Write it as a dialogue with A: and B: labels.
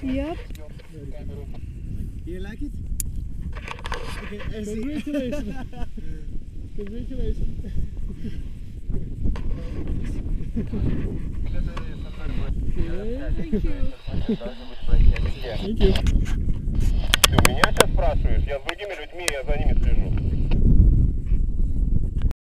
A: Yep.
B: You like it? Okay,
C: Congratulations. Congratulations.
A: Thank you.
C: Thank you.
D: Ты у меня сейчас спрашиваешь? Я с другими людьми, я за ними слежу.